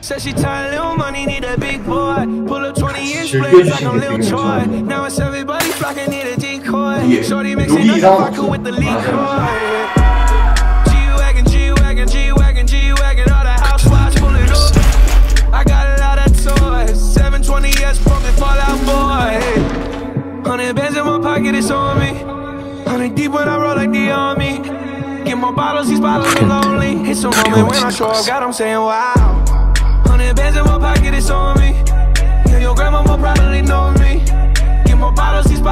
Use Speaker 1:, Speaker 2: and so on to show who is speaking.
Speaker 1: Said she tired, little money, need a big boy. Pull up 20-inch blades like I'm Lil Troy. Now it's everybody flocking, need a decoy. Shorty mixing up the vodka with the liquor. G-Wagon, G-Wagon, G-Wagon, G-Wagon, all the housewives pull it up. I got a lot of toys, 720S pumping Fallout Boy. 100 bands in my pocket, it's on me. 100 deep when I roll like the army. Get more bottles, these bottles are lonely. It's a moment when I show up, God, I'm saying wow. 100 bands in my pocket, it's on me. Yeah, your grandma will probably know me. Get more bottles, these bottles